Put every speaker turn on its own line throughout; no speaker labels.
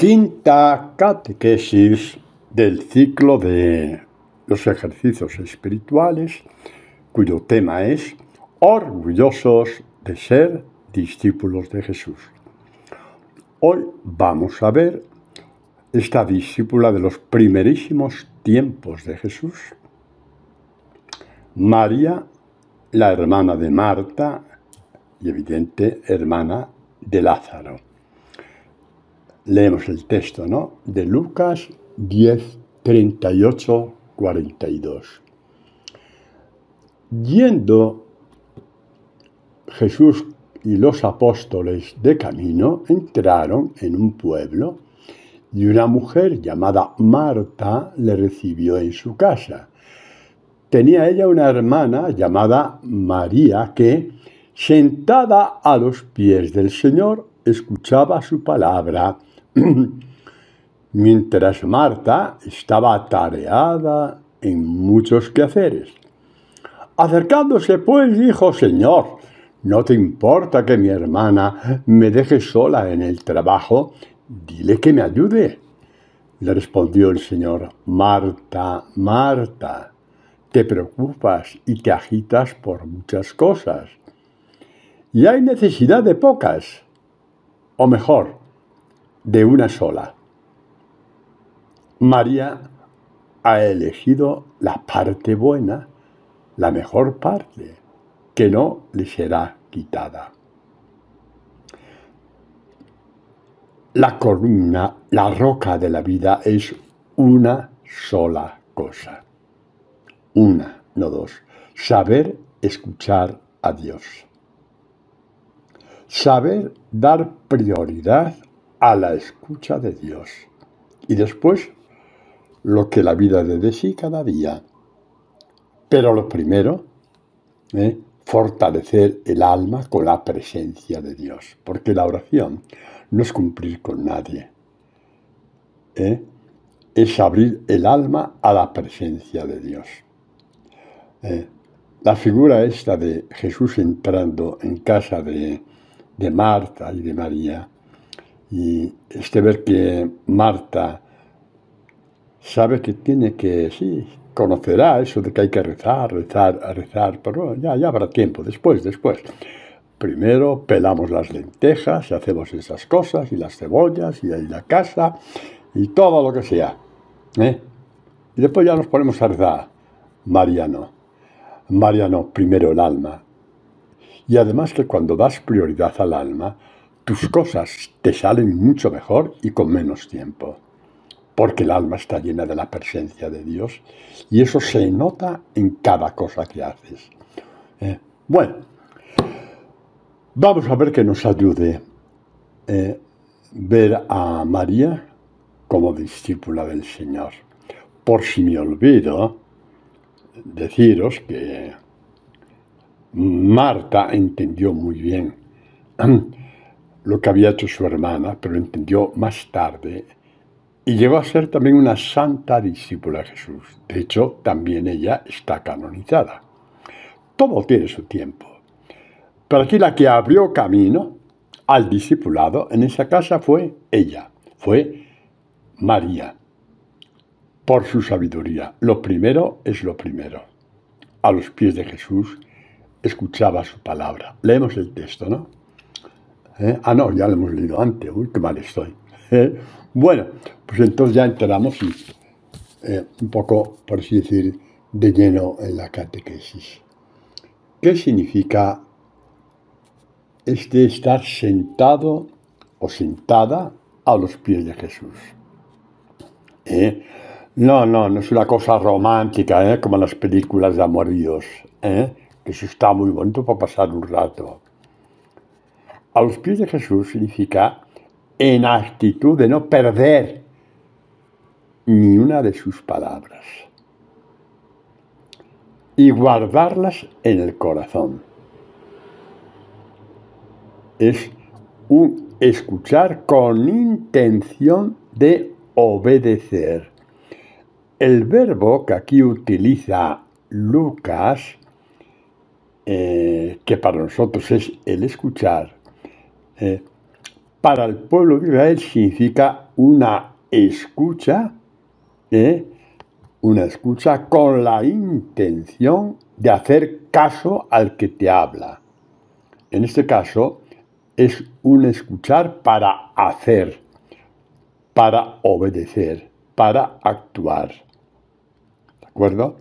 Quinta catequesis del ciclo de los ejercicios espirituales, cuyo tema es orgullosos de ser discípulos de Jesús. Hoy vamos a ver esta discípula de los primerísimos tiempos de Jesús, María, la hermana de Marta y evidente hermana de Lázaro. Leemos el texto, de Lucas 10, 38, 42. Yendo Jesús y los apóstoles de camino, entraron en un pueblo y una mujer llamada Marta le recibió en su casa. Tenía ella una hermana llamada María que, sentada a los pies del Señor, escuchaba su palabra, mientras Marta estaba atareada en muchos quehaceres. Acercándose, pues, dijo: Señor, ¿no te importa que mi hermana me deje sola en el trabajo? Dile que me ayude. Le respondió el Señor: Marta, Marta, te preocupas y te agitas por muchas cosas. Y hay necesidad de pocas, o mejor, de una sola. María ha elegido la parte buena, la mejor parte, que no le será quitada. La columna, la roca de la vida es una sola cosa. Una, no dos. Saber escuchar a Dios. Saber dar prioridad a la escucha de Dios. Y después, lo que la vida dé de sí cada día. Pero lo primero, fortalecer el alma con la presencia de Dios. Porque la oración no es cumplir con nadie. Es abrir el alma a la presencia de Dios. La figura esta de Jesús entrando en casa de Marta y de María, y ver que Marta sabe que tiene que, conocerá eso de que hay que rezar, pero ya habrá tiempo, después. Primero pelamos las lentejas y hacemos esas cosas, y las cebollas, y la casa, y todo lo que sea. Y después ya nos ponemos a rezar. María no, primero el alma. Y además que cuando das prioridad al alma, tus cosas te salen mucho mejor y con menos tiempo. Porque el alma está llena de la presencia de Dios y eso se nota en cada cosa que haces. Bueno, vamos a ver que nos ayude ver a María como discípula del Señor. Por si me olvido, deciros que Marta entendió muy bien lo que había hecho su hermana, pero entendió más tarde y llegó a ser también una santa discípula de Jesús. De hecho, también ella está canonizada. Todo tiene su tiempo. Pero aquí la que abrió camino al discipulado en esa casa fue ella, fue María, por su sabiduría. Lo primero es lo primero. A los pies de Jesús escuchaba su palabra. Leemos el texto, ¿no? Ya lo hemos leído antes. Uy, qué mal estoy. Bueno, pues entonces ya entramos un poco, por así decir, de lleno en la catequesis. ¿Qué significa estar sentado o sentada a los pies de Jesús? No es una cosa romántica, como las películas de amoríos, que eso está muy bonito para pasar un rato. A los pies de Jesús significa en actitud de no perder ni una de sus palabras y guardarlas en el corazón. Es un escuchar con intención de obedecer. El verbo que aquí utiliza Lucas, que para nosotros es el escuchar, para el pueblo de Israel significa una escucha, una escucha con la intención de hacer caso al que te habla. En este caso, es un escuchar para hacer, para obedecer, para actuar. ¿De acuerdo?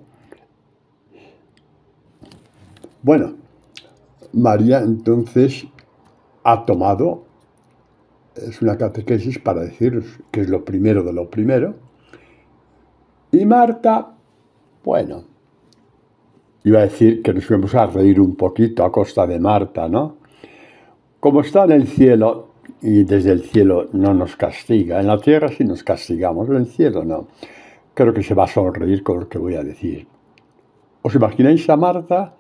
Bueno, María entonces ha tomado, es una catequesis para deciros que es lo primero de lo primero, y Marta, bueno, iba a decir que nos íbamos a reír un poquito a costa de Marta, ¿no? Como está en el cielo, y desde el cielo no nos castiga, en la tierra sí nos castigamos, en el cielo no. Creo que se va a sonreír con lo que voy a decir. ¿Os imagináis a Marta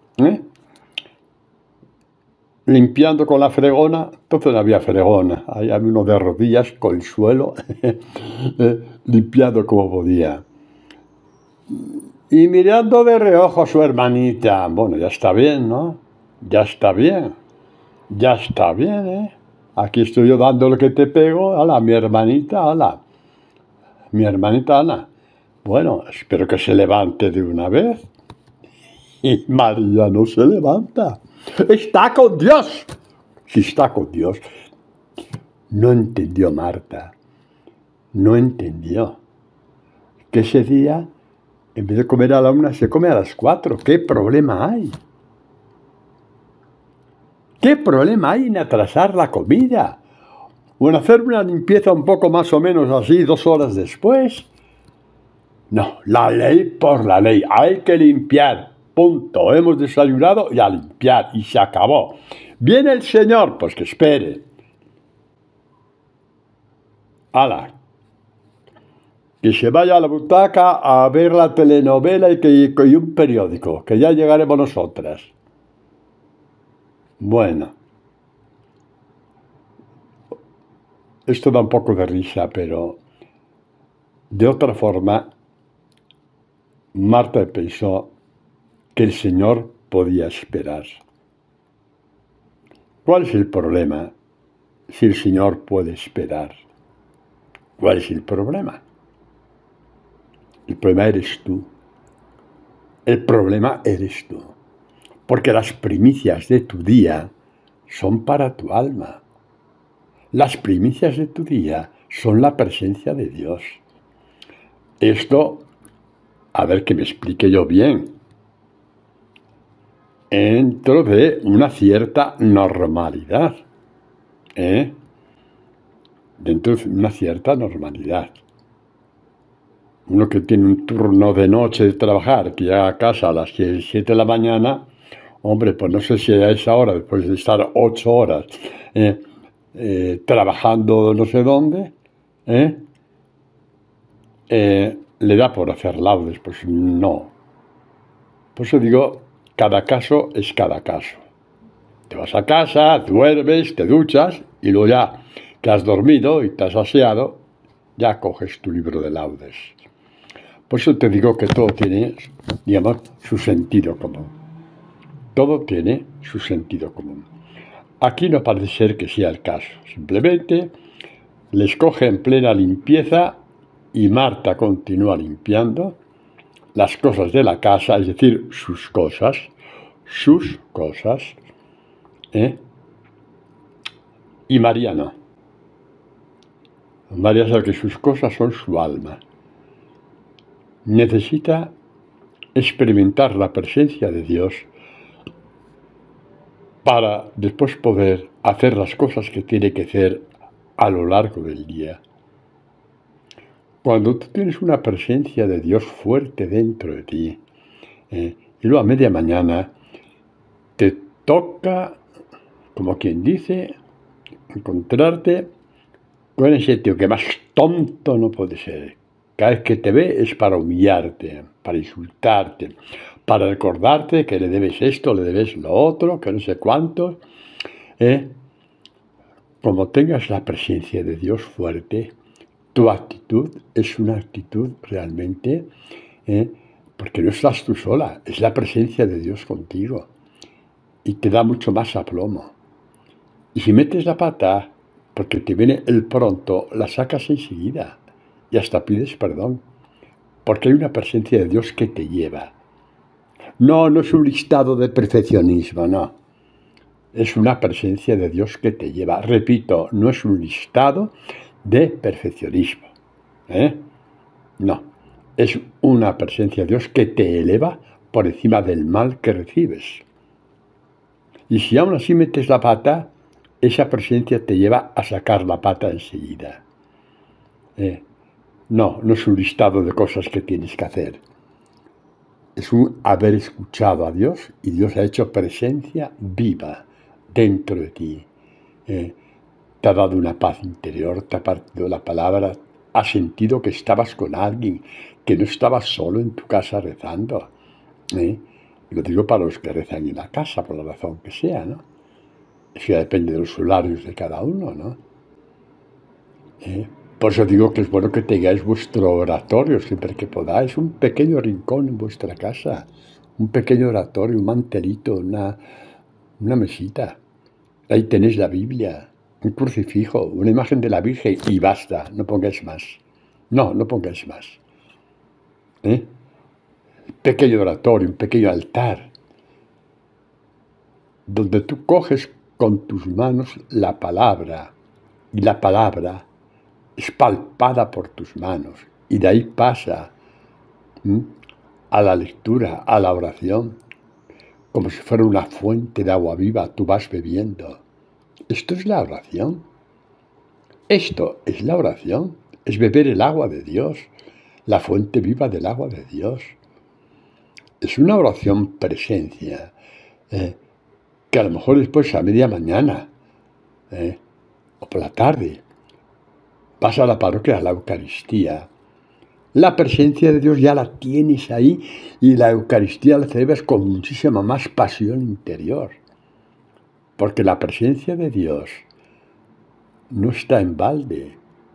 limpiando con la fregona? Entonces no había fregona, ahí había uno de rodillas con el suelo, limpiando como podía. Y mirando de reojo a su hermanita. Bueno, ya está bien, ¿no? Ya está bien. Ya está bien, ¿eh? Aquí estoy yo dando lo que te pego. Hala, mi hermanita, hala. Mi hermanita Ana. Bueno, espero que se levante de una vez. Y María no se levanta. Está con Dios. Si está con Dios. No entendió Marta. No entendió. Que ese día, en vez de comer a la 1, se come a las 4. ¿Qué problema hay? ¿Qué problema hay en atrasar la comida? O en hacer una limpieza un poco más o menos así 2 horas después. No, la ley por la ley. Hay que limpiar. Punto. Hemos desayunado y a limpiar. Y se acabó. Viene el Señor, pues que espere. ¡Hala! Que se vaya a la butaca a ver la telenovela y un periódico, que ya llegaremos nosotras. Bueno. Esto da un poco de risa, pero de otra forma, Marta pensó que el Señor podía esperar. ¿Cuál es el problema si el Señor puede esperar? ¿Cuál es el problema? El problema eres tú. El problema eres tú. Porque las primicias de tu día son para tu alma. Las primicias de tu día son la presencia de Dios. Esto, a ver que me explique yo bien, dentro de una cierta normalidad. Dentro de una cierta normalidad. Uno que tiene un turno de noche de trabajar, que llega a casa a las 7 de la mañana, hombre, pues no sé si a esa hora, después de estar 8 horas trabajando no sé dónde, le da por hacer laudes. Pues no. Por eso digo, cada caso es cada caso. Te vas a casa, duermes, te duchas y luego ya que has dormido y te has aseado, ya coges tu libro de laudes. Por eso te digo que todo tiene, digamos, su sentido común. Todo tiene su sentido común. Aquí no parece ser que sea el caso. Simplemente les coge en plena limpieza y Marta continúa limpiando las cosas de la casa, es decir, sus cosas, y María no. María sabe que sus cosas son su alma. Necesita experimentar la presencia de Dios para después poder hacer las cosas que tiene que hacer a lo largo del día. Cuando tú tienes una presencia de Dios fuerte dentro de ti, y luego a media mañana te toca, como quien dice, encontrarte con ese tío que más tonto no puede ser. Cada vez que te ve es para humillarte, para insultarte, para recordarte que le debes esto, le debes lo otro, que no sé cuánto. Como tengas la presencia de Dios fuerte, tu actitud es una actitud realmente, porque no estás tú sola, es la presencia de Dios contigo y te da mucho más aplomo. Y si metes la pata, porque te viene el pronto, la sacas enseguida y hasta pides perdón, porque hay una presencia de Dios que te lleva. No, no es un listado de perfeccionismo, no. Es una presencia de Dios que te lleva. Repito, no es un listado de perfeccionismo. No, es una presencia de Dios que te eleva por encima del mal que recibes. Y si aún así metes la pata, esa presencia te lleva a sacar la pata enseguida. No es un listado de cosas que tienes que hacer. Es un haber escuchado a Dios y Dios ha hecho presencia viva dentro de ti. Te ha dado una paz interior, te ha partido la palabra, has sentido que estabas con alguien, que no estabas solo en tu casa rezando. Lo digo para los que rezan en la casa, por la razón que sea, ¿no? Eso ya depende de los horarios de cada uno, ¿no? Por eso digo que es bueno que tengáis vuestro oratorio siempre que podáis, un pequeño rincón en vuestra casa, un pequeño oratorio, un mantelito, una mesita. Ahí tenéis la Biblia, un crucifijo, una imagen de la Virgen y basta, no pongáis más. No pongáis más. Pequeño oratorio, un pequeño altar, donde tú coges con tus manos la palabra y la palabra es palpada por tus manos y de ahí pasa a la lectura, a la oración, como si fuera una fuente de agua viva, tú vas bebiendo. Esto es la oración. Esto es la oración, es beber el agua de Dios, la fuente viva del agua de Dios. Es una oración presencia, que a lo mejor después a media mañana o por la tarde vas a la parroquia, a la Eucaristía. La presencia de Dios ya la tienes ahí y la Eucaristía la celebras con muchísima más pasión interior. Porque la presencia de Dios no está en balde.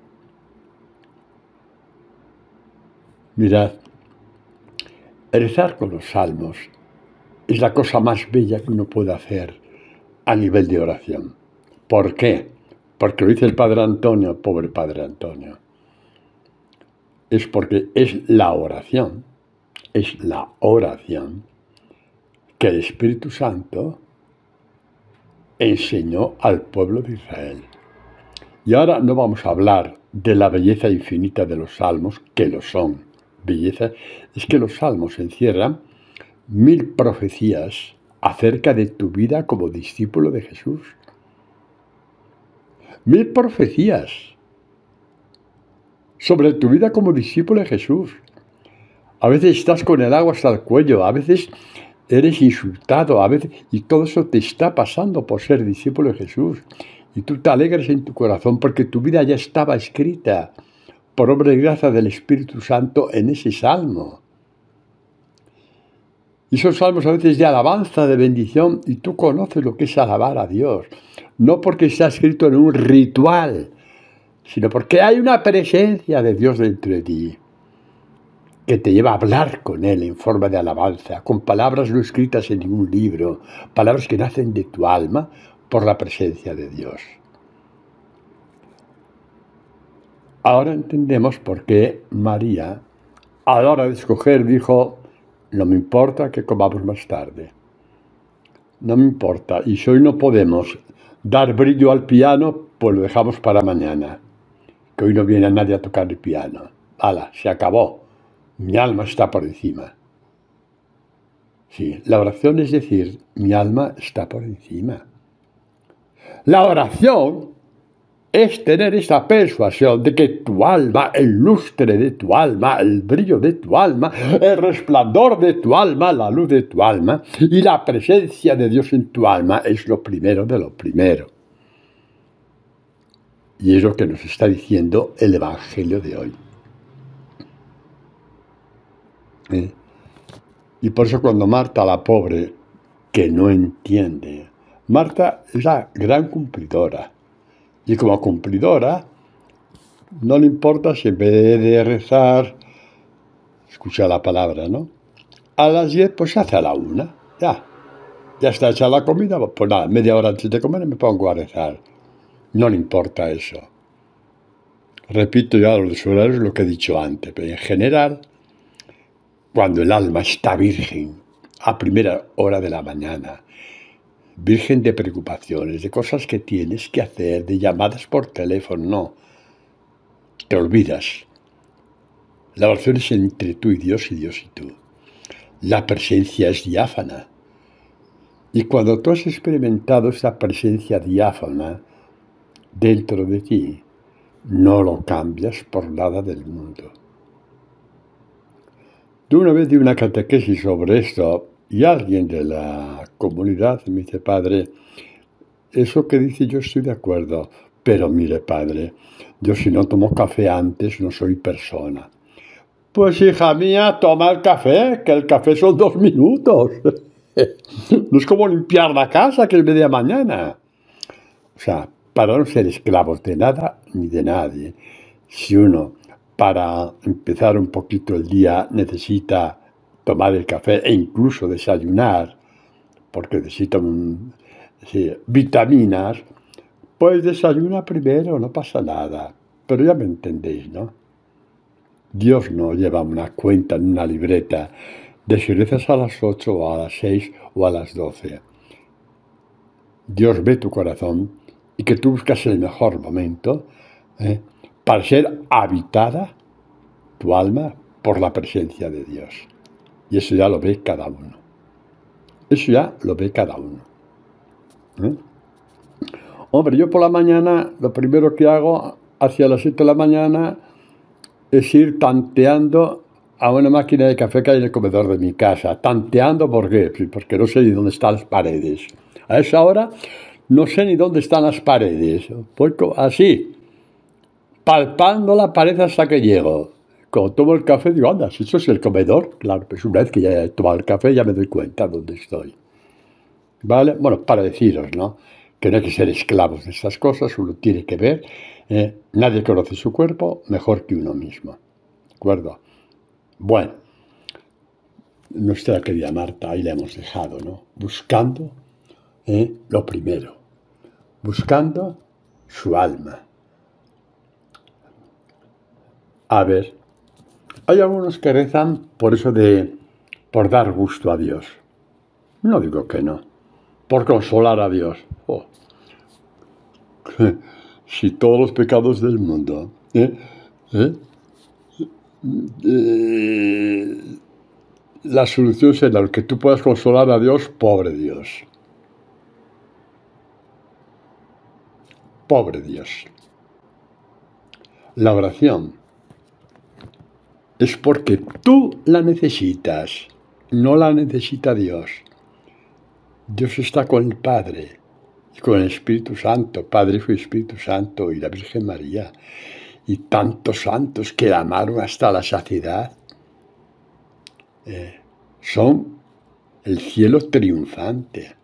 Mirad, rezar con los salmos es la cosa más bella que uno puede hacer a nivel de oración. ¿Por qué? Porque lo dice el Padre Antonio, pobre Padre Antonio. Es porque es la oración que el Espíritu Santo enseñó al pueblo de Israel. Y ahora no vamos a hablar de la belleza infinita de los salmos, que lo son. Belleza es que los salmos encierran 1000 profecías acerca de tu vida como discípulo de Jesús. 1000 profecías sobre tu vida como discípulo de Jesús. A veces estás con el agua hasta el cuello, a veces eres insultado, a veces, y todo eso te está pasando por ser discípulo de Jesús. Y tú te alegras en tu corazón porque tu vida ya estaba escrita por obra y gracia del Espíritu Santo en ese salmo. Y son salmos a veces de alabanza, de bendición, y tú conoces lo que es alabar a Dios. No porque está escrito en un ritual, sino porque hay una presencia de Dios dentro de ti que te lleva a hablar con Él en forma de alabanza, con palabras no escritas en ningún libro, palabras que nacen de tu alma por la presencia de Dios. Ahora entendemos por qué María, a la hora de escoger, dijo: no me importa que comamos más tarde. No me importa. Y si hoy no podemos dar brillo al piano, pues lo dejamos para mañana. Que hoy no viene nadie a tocar el piano. ¡Hala! Se acabó. Mi alma está por encima. Sí, la oración es decir, mi alma está por encima. La oración es tener esa persuasión de que tu alma, el lustre de tu alma, el brillo de tu alma, el resplandor de tu alma, la luz de tu alma y la presencia de Dios en tu alma es lo primero de lo primero. Y es lo que nos está diciendo el Evangelio de hoy. Y por eso cuando Marta, la pobre, que no entiende, Marta es la gran cumplidora. Y como cumplidora, no le importa si en vez de rezar, escucha la palabra, ¿no? A las 10, pues hace a la 1. Ya está hecha la comida, pues nada, media hora antes de comer me pongo a rezar. no le importa eso. Repito ya los horarios lo que he dicho antes, pero en general, cuando el alma está virgen, a primera hora de la mañana, virgen de preocupaciones, de cosas que tienes que hacer, de llamadas por teléfono, no, te olvidas. La oración es entre tú y Dios y tú. La presencia es diáfana. Y cuando tú has experimentado esa presencia diáfana dentro de ti, no lo cambias por nada del mundo. Yo una vez di una catequesis sobre esto y alguien de la comunidad me dice, padre, eso que dice yo estoy de acuerdo, pero mire, padre, yo si no tomo café antes no soy persona. Pues hija mía, toma el café, que el café son 2 minutos. No es como limpiar la casa, que es media mañana. O sea, para no ser esclavos de nada ni de nadie, si uno para empezar un poquito el día necesita tomar el café e incluso desayunar, porque necesita vitaminas, pues desayuna primero, no pasa nada. Pero ya me entendéis, ¿no? Dios no lleva una cuenta en una libreta de si rezas a las 8 o a las 6 o a las 12. Dios ve tu corazón y que tú buscas el mejor momento para ser habitada tu alma por la presencia de Dios. Y eso ya lo ve cada uno. Eso ya lo ve cada uno. Hombre, yo por la mañana, lo primero que hago, hacia las 7 de la mañana, es ir tanteando a una máquina de café que hay en el comedor de mi casa. Tanteando, ¿por qué? Porque no sé ni dónde están las paredes. A esa hora no sé ni dónde están las paredes. Voy así, palpando la pared hasta que llego. Cuando tomo el café digo, anda, si eso es el comedor. Claro, pues una vez que ya he tomado el café ya me doy cuenta dónde estoy. ¿Vale? Bueno, para deciros, ¿no? Que no hay que ser esclavos de estas cosas, uno tiene que ver. Nadie conoce su cuerpo mejor que uno mismo. ¿De acuerdo? Bueno, nuestra querida Marta, ahí la hemos dejado, ¿no? Buscando lo primero, buscando su alma. A ver, hay algunos que rezan por eso por dar gusto a Dios. No digo que no, por consolar a Dios. Oh. Si todos los pecados del mundo la solución será que tú puedas consolar a Dios, pobre Dios. Pobre Dios. La oración es porque tú la necesitas, no la necesita Dios. Dios está con el Padre y con el Espíritu Santo, Padre, Hijo y Espíritu Santo, y la Virgen María, y tantos santos que la amaron hasta la saciedad. Son el cielo triunfante.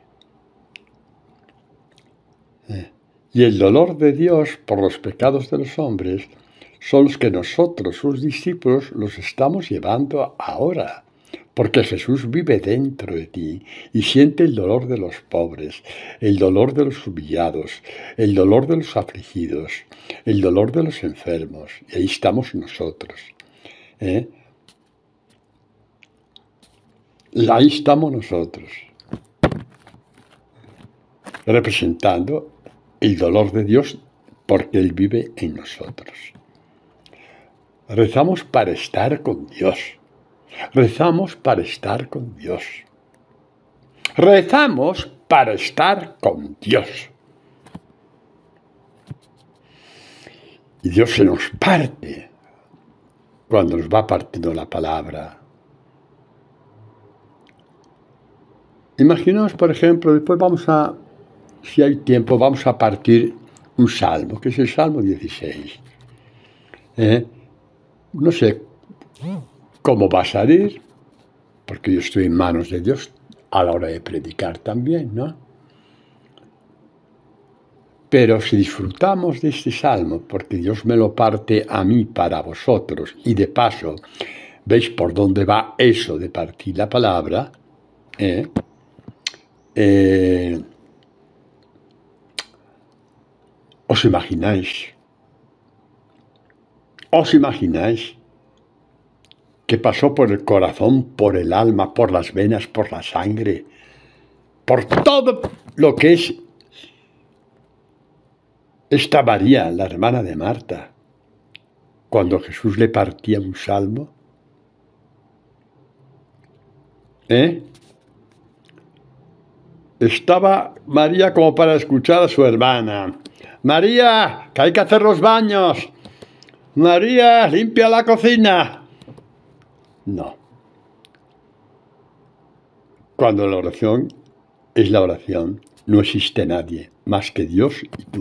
Y el dolor de Dios por los pecados de los hombres son los que nosotros, sus discípulos, los estamos llevando ahora. Porque Jesús vive dentro de ti y siente el dolor de los pobres, el dolor de los humillados, el dolor de los afligidos, el dolor de los enfermos. Y ahí estamos nosotros. Ahí estamos nosotros, representando el dolor de Dios porque Él vive en nosotros. Rezamos para estar con Dios. Rezamos para estar con Dios. Rezamos para estar con Dios. Y Dios se nos parte cuando nos va partiendo la palabra. Imaginaos, por ejemplo, después si hay tiempo, vamos a partir un salmo, que es el Salmo 16. No sé cómo va a salir, porque yo estoy en manos de Dios a la hora de predicar también, ¿no? Pero si disfrutamos de este salmo, porque Dios me lo parte a mí para vosotros, y de paso, ¿veis por dónde va eso de partir la palabra? ¿Os imagináis? ¿Os imagináis que pasó por el corazón, por el alma, por las venas, por la sangre, por todo lo que es esta María, la hermana de Marta, cuando Jesús le partía un salmo? Estaba María como para escuchar a su hermana. María, que hay que hacer los baños. María, limpia la cocina. No. Cuando la oración es la oración, no existe nadie más que Dios y tú.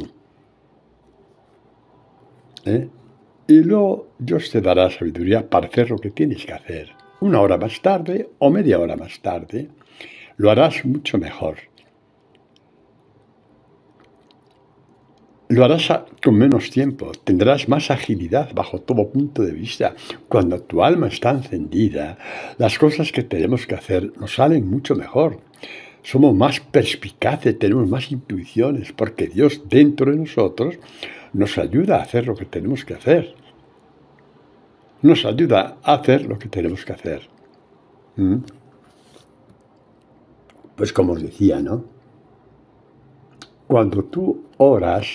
Y luego Dios te dará sabiduría para hacer lo que tienes que hacer. Una hora más tarde o media hora más tarde, lo harás mucho mejor. Lo harás con menos tiempo, tendrás más agilidad bajo todo punto de vista. Cuando tu alma está encendida, las cosas que tenemos que hacer nos salen mucho mejor. Somos más perspicaces, tenemos más intuiciones, porque Dios dentro de nosotros nos ayuda a hacer lo que tenemos que hacer. Nos ayuda a hacer lo que tenemos que hacer. Pues como os decía, ¿no? Cuando tú oras,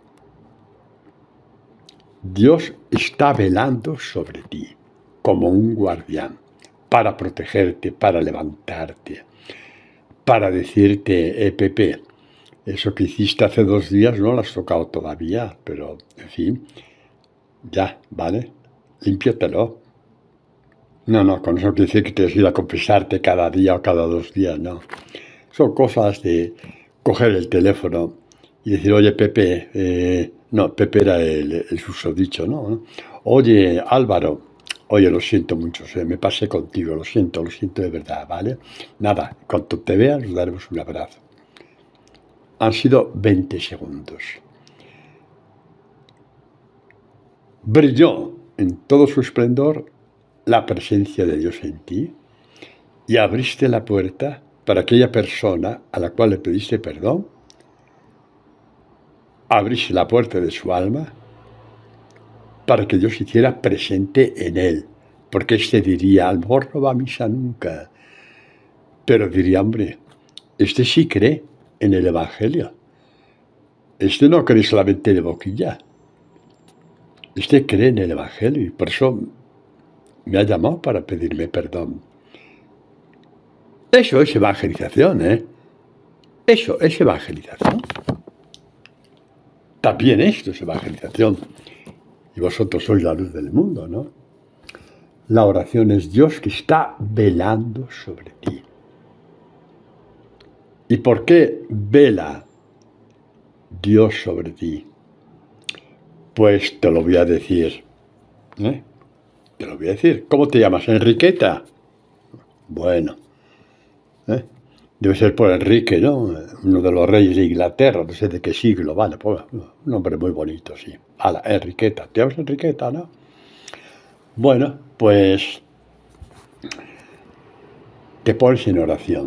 Dios está velando sobre ti como un guardián para protegerte, para levantarte, para decirte, Pepe, eso que hiciste hace 2 días no lo has tocado todavía, pero, en fin, ya, ¿vale? Límpiatelo. No, con eso quiere decir que tienes que ir a confesarte cada día o cada 2 días, no. Son cosas de coger el teléfono y decir, oye, Pepe, no, Pepe era el susodicho, ¿no? Oye, Álvaro, oye, lo siento mucho, me pasé contigo, lo siento de verdad, ¿vale? Nada, cuando te veas nos daremos un abrazo. Han sido 20 segundos. Brilló en todo su esplendor la presencia de Dios en ti y abriste la puerta para aquella persona a la cual le pediste perdón. Abriste la puerta de su alma para que Dios se hiciera presente en él, porque éste diría, a lo mejor no va a misa nunca, pero diría, hombre, este sí cree en el Evangelio, este no cree solamente de boquilla, este cree en el Evangelio y por eso me ha llamado para pedirme perdón. Eso es evangelización, Eso es evangelización. También esto es evangelización. Y vosotros sois la luz del mundo, ¿no? La oración es Dios que está velando sobre ti. ¿Y por qué vela Dios sobre ti? Pues te lo voy a decir. Te lo voy a decir. ¿Cómo te llamas? ¿Enriqueta? Bueno. Debe ser por Enrique, ¿no? Uno de los reyes de Inglaterra, no sé de qué siglo, vale, pues, un hombre muy bonito, sí. Hala, Enriqueta. ¿Te llamas Enriqueta, no? Bueno, pues te pones en oración.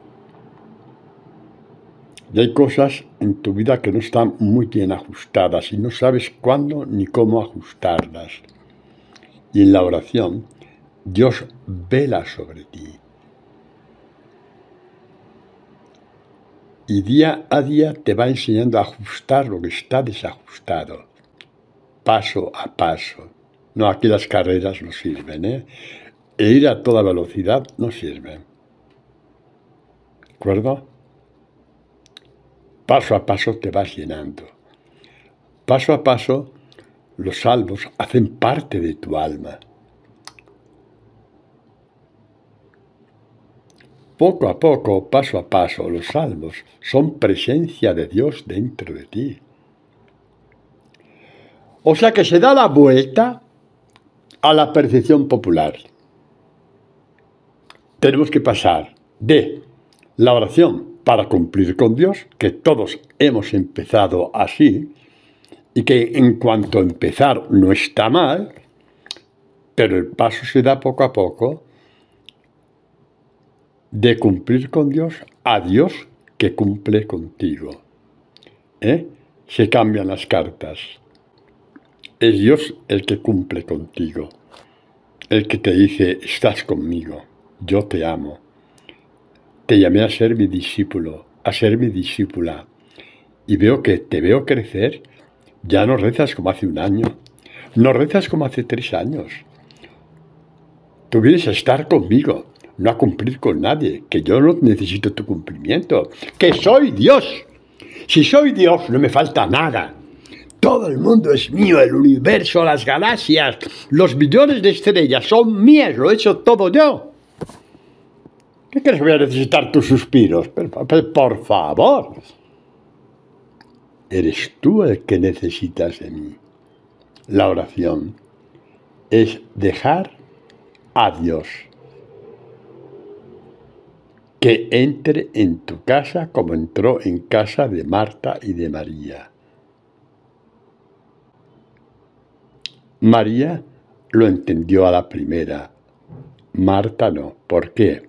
Y hay cosas en tu vida que no están muy bien ajustadas y no sabes cuándo ni cómo ajustarlas. Y en la oración, Dios vela sobre ti. Y día a día te va enseñando a ajustar lo que está desajustado, paso a paso. No, aquí las carreras no sirven, E ir a toda velocidad no sirve. ¿De acuerdo? Paso a paso te vas llenando. Paso a paso, los salmos hacen parte de tu alma. Poco a poco, paso a paso, los salmos son presencia de Dios dentro de ti. O sea que se da la vuelta a la percepción popular. Tenemos que pasar de la oración para cumplir con Dios, que todos hemos empezado así, y que en cuanto a empezar no está mal, pero el paso se da poco a poco de cumplir con Dios a Dios que cumple contigo. se cambian las cartas. Es Dios el que cumple contigo, el que te dice, estás conmigo, yo te amo. Te llamé a ser mi discípulo, a ser mi discípula, y veo que te veo crecer. Ya no rezas como hace un año, no rezas como hace 3 años. Tú vienes a estar conmigo, no a cumplir con nadie, que yo no necesito tu cumplimiento, que soy Dios. Si soy Dios, no me falta nada. Todo el mundo es mío, el universo, las galaxias, los millones de estrellas son mías, lo he hecho todo yo. ¿Qué crees que voy a necesitar tus suspiros? Pero, por favor. Eres tú el que necesitas de mí. La oración es dejar a Dios que entre en tu casa como entró en casa de Marta y de María. María lo entendió a la primera, Marta no. ¿Por qué?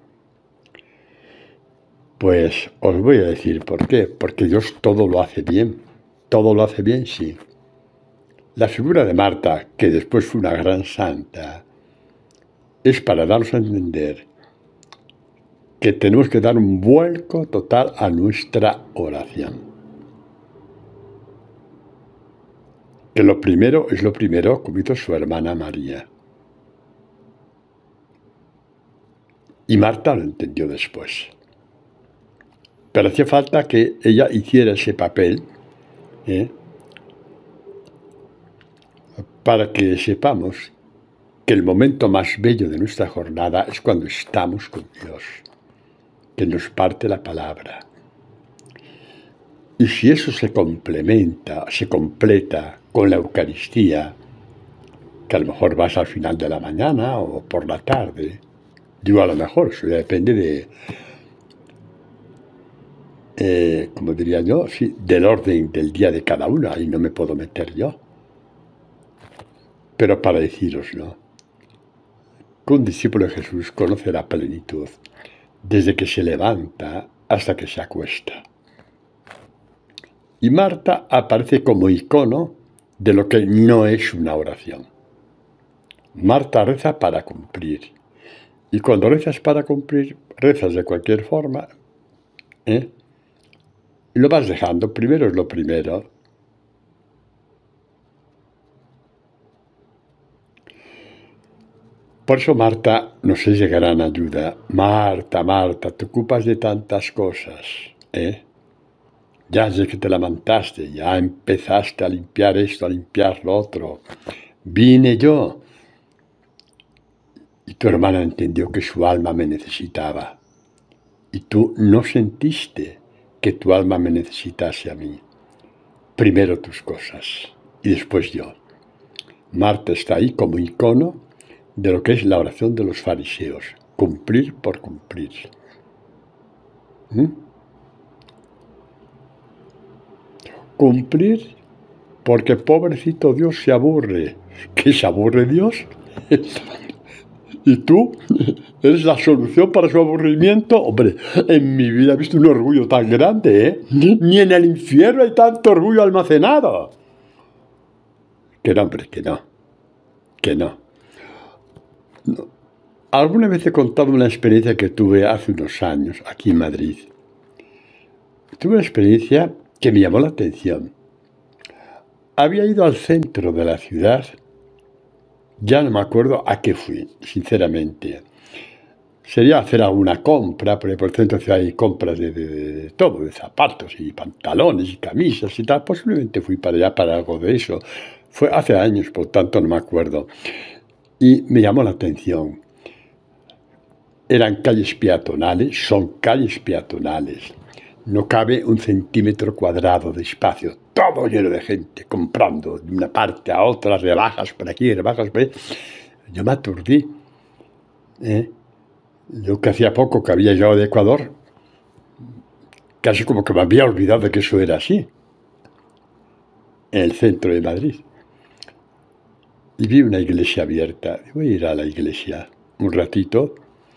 Pues os voy a decir por qué. Porque Dios todo lo hace bien. ¿Todo lo hace bien? Sí. La figura de Marta, que después fue una gran santa, es para darnos a entender que tenemos que dar un vuelco total a nuestra oración. Que lo primero es lo primero, como hizo su hermana María. Y Marta lo entendió después. Pero hacía falta que ella hiciera ese papel, para que sepamos que el momento más bello de nuestra jornada es cuando estamos con Dios, que nos parte la palabra. Y si eso se complementa, se completa con la Eucaristía, que a lo mejor vas al final de la mañana o por la tarde, digo a lo mejor, eso ya depende de, como diría yo, sí, del orden del día de cada uno, ahí no me puedo meter yo. Pero para deciroslo, que un discípulo de Jesús conoce la plenitud desde que se levanta hasta que se acuesta. Y Marta aparece como icono de lo que no es una oración. Marta reza para cumplir. Y cuando rezas para cumplir, rezas de cualquier forma, y lo vas dejando. Primero es lo primero. Por eso Marta nos es de gran ayuda. Marta, Marta, te ocupas de tantas cosas, Ya desde que te levantaste, ya empezaste a limpiar esto, a limpiar lo otro. Vine yo. Y tu hermana entendió que su alma me necesitaba. Y tú no sentiste que tu alma me necesitase a mí. Primero tus cosas y después yo. Marta está ahí como icono de lo que es la oración de los fariseos. Cumplir por cumplir. Cumplir porque pobrecito Dios se aburre. ¿Qué se aburre Dios? ¿Y tú eres la solución para su aburrimiento? Hombre, en mi vida he visto un orgullo tan grande, Ni en el infierno hay tanto orgullo almacenado. Que no, hombre, que no. Que no. Alguna vez he contado una experiencia que tuve hace unos años aquí en Madrid. Tuve una experiencia que me llamó la atención. Había ido al centro de la ciudad. Ya no me acuerdo a qué fui, sinceramente. Sería hacer alguna compra, porque por el centro de ciudad hay compras de todo, de zapatos y pantalones y camisas y tal. Posiblemente fui para allá para algo de eso. Fue hace años, por tanto no me acuerdo. Y me llamó la atención. Eran calles peatonales, son calles peatonales. No cabe 1 centímetro cuadrado de espacio. Todo lleno de gente comprando de una parte a otra, rebajas por aquí, rebajas por ahí. Yo me aturdí. Yo que hacía poco que había llegado de Ecuador, casi como que me había olvidado de que eso era así, en el centro de Madrid. Y vi una iglesia abierta. Voy a ir a la iglesia un ratito.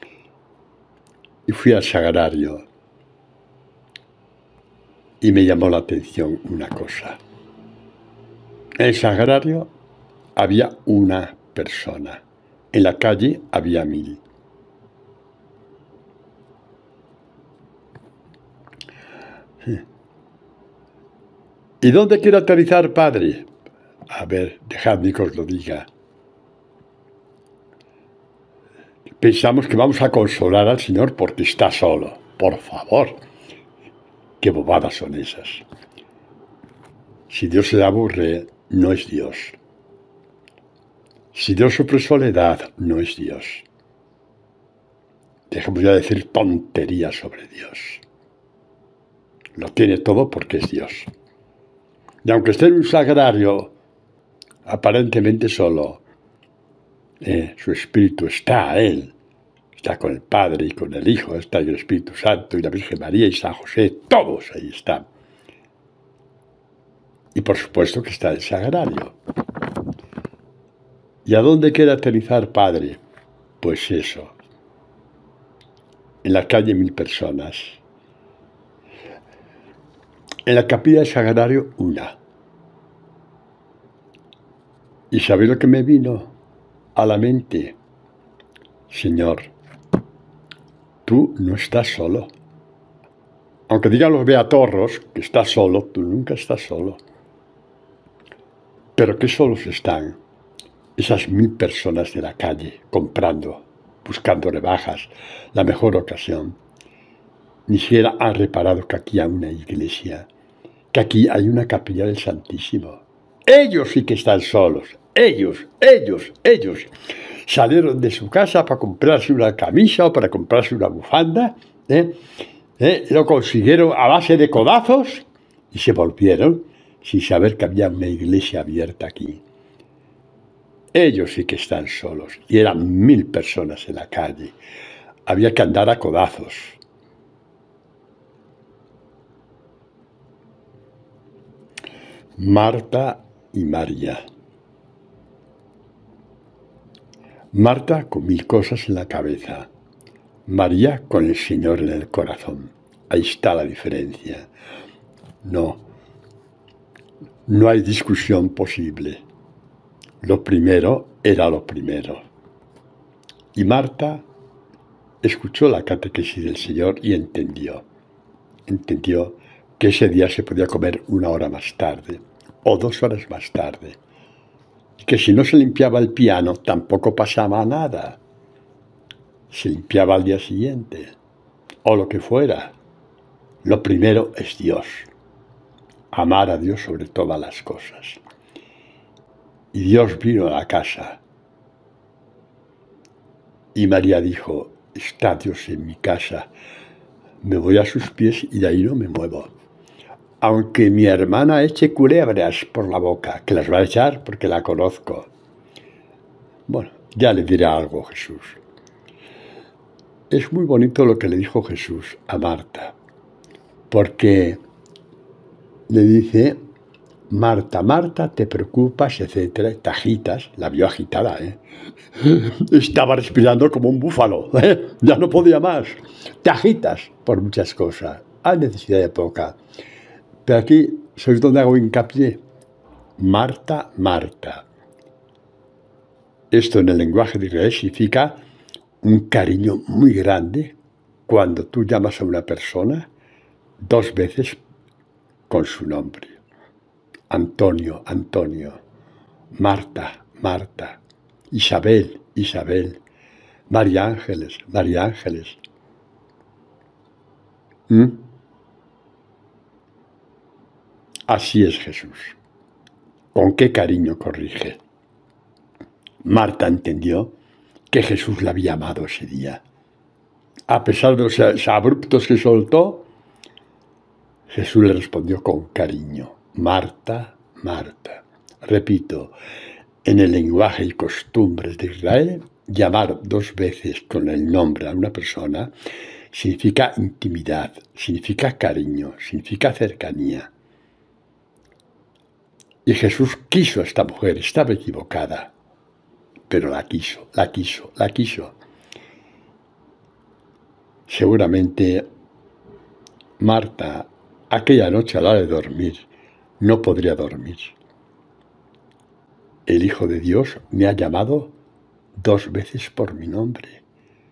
Y fui al sagrario. Y me llamó la atención una cosa. En el sagrario había una persona. En la calle había 1000. ¿Y dónde quiero aterrizar, padre? A ver, dejadme que os lo diga. Pensamos que vamos a consolar al Señor porque está solo. Por favor. ¿Qué bobadas son esas? Si Dios se aburre, no es Dios. Si Dios sufre soledad, no es Dios. Dejemos ya de decir tonterías sobre Dios. Lo tiene todo porque es Dios. Y aunque esté en un sagrario aparentemente solo, su espíritu está a él. Está con el Padre y con el Hijo, está el Espíritu Santo y la Virgen María y San José, todos ahí están. Y por supuesto que está el sagrario. ¿Y a dónde quiere aterrizar, padre? Pues eso. En la calle 1000 personas. En la capilla del sagrario, una. ¿Y sabéis lo que me vino a la mente? Señor, tú no estás solo. Aunque digan los beatorros que estás solo, tú nunca estás solo. Pero qué solos están esas 1000 personas de la calle comprando, buscando rebajas, la mejor ocasión. Ni siquiera han reparado que aquí hay una iglesia, que aquí hay una capilla del Santísimo. Ellos sí que están solos. Ellos. Salieron de su casa para comprarse una camisa o para comprarse una bufanda. Lo consiguieron a base de codazos y se volvieron sin saber que había una iglesia abierta aquí. Ellos sí que están solos. Y eran 1000 personas en la calle. Había que andar a codazos. Marta y María. Marta con 1000 cosas en la cabeza. María con el Señor en el corazón. Ahí está la diferencia. No hay discusión posible. Lo primero era lo primero. Y Marta escuchó la catequesis del Señor y entendió. Entendió que ese día se podía comer 1 hora más tarde o 2 horas más tarde. Y que si no se limpiaba el piano tampoco pasaba nada. Se limpiaba al día siguiente o lo que fuera. Lo primero es Dios. Amar a Dios sobre todas las cosas. Y Dios vino a la casa. Y María dijo, está Dios en mi casa. Me voy a sus pies y de ahí no me muevo. Aunque mi hermana eche culebras por la boca, que las va a echar porque la conozco. Bueno, ya le diré algo Jesús. Es muy bonito lo que le dijo Jesús a Marta, porque le dice, Marta, Marta, te preocupas, etcétera, te agitas, la vio agitada, Estaba respirando como un búfalo, ya no podía más. Te agitas por muchas cosas, hay necesidad de poca. Pero aquí, ¿sois donde hago hincapié? Marta, Marta. Esto en el lenguaje de Israel significa un cariño muy grande cuando tú llamas a una persona 2 veces con su nombre. Antonio, Antonio. Marta, Marta. Isabel, Isabel. María Ángeles, María Ángeles. Así es Jesús. ¿Con qué cariño corrige? Marta entendió que Jesús la había amado ese día. A pesar de los abruptos que soltó, Jesús le respondió con cariño. Marta, Marta. Repito, en el lenguaje y costumbres de Israel, llamar 2 veces con el nombre a una persona significa intimidad, significa cariño, significa cercanía. Y Jesús quiso a esta mujer, estaba equivocada, pero la quiso. Seguramente Marta, aquella noche a la hora de dormir, no podría dormir. el Hijo de Dios me ha llamado 2 veces por mi nombre.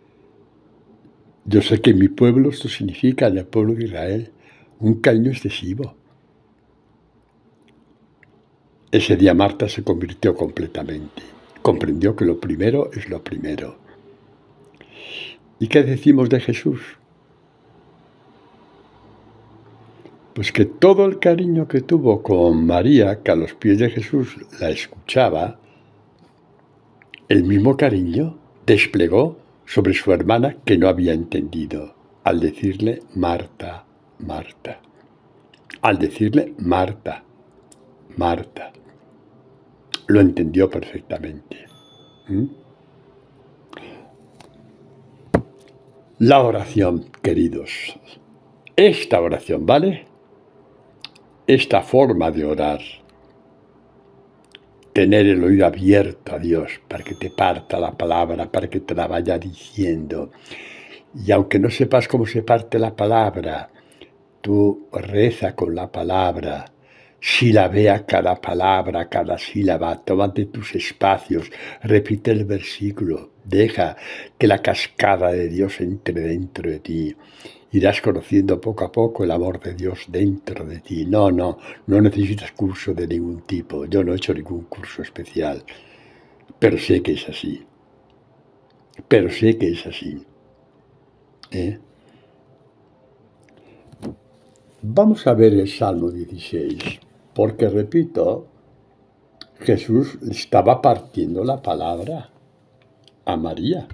Yo sé que en mi pueblo esto significa, en el pueblo de Israel, un cariño excesivo. Ese día Marta se convirtió completamente. Comprendió que lo primero es lo primero. ¿Y qué decimos de Jesús? Pues que todo el cariño que tuvo con María, que a los pies de Jesús la escuchaba, el mismo cariño desplegó sobre su hermana que no había entendido, al decirle Marta, Marta. Al decirle Marta, Marta. Lo entendió perfectamente. ¿Mm? La oración, queridos. Esta oración, ¿vale? Esta forma de orar. Tener el oído abierto a Dios para que te parta la palabra, para que te la vaya diciendo. Y aunque no sepas cómo se parte la palabra, tú reza con la palabra, silabea cada palabra, cada sílaba, tómate tus espacios, repite el versículo, deja que la cascada de Dios entre dentro de ti. Irás conociendo poco a poco el amor de Dios dentro de ti. No necesitas curso de ningún tipo. Yo no he hecho ningún curso especial, pero sé que es así. Pero sé que es así. Vamos a ver el Salmo 16, porque repito, Jesús estaba partiendo la palabra a María.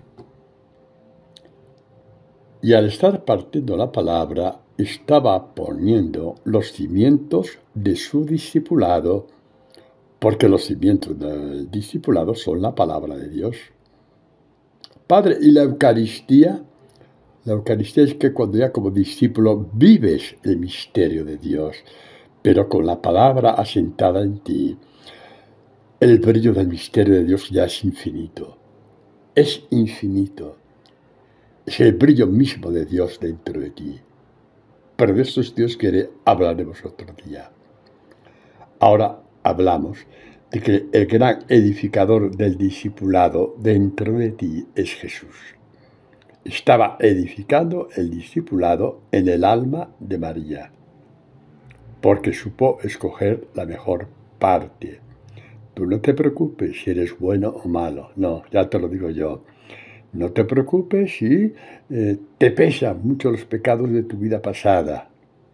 Y al estar partiendo la palabra, estaba poniendo los cimientos de su discipulado, porque los cimientos del discipulado son la palabra de Dios. Padre, ¿y la Eucaristía? La Eucaristía es que cuando ya como discípulo vives el misterio de Dios, pero con la palabra asentada en ti, el brillo del misterio de Dios ya es infinito. Es infinito. Es el brillo mismo de Dios dentro de ti. Pero de esto, si Dios quiere, hablaremos otro día. Ahora hablamos de que el gran edificador del discipulado dentro de ti es Jesús. Estaba edificando el discipulado en el alma de María, porque supo escoger la mejor parte. Tú no te preocupes si eres bueno o malo, no, ya te lo digo yo. No te preocupes si te pesan mucho los pecados de tu vida pasada.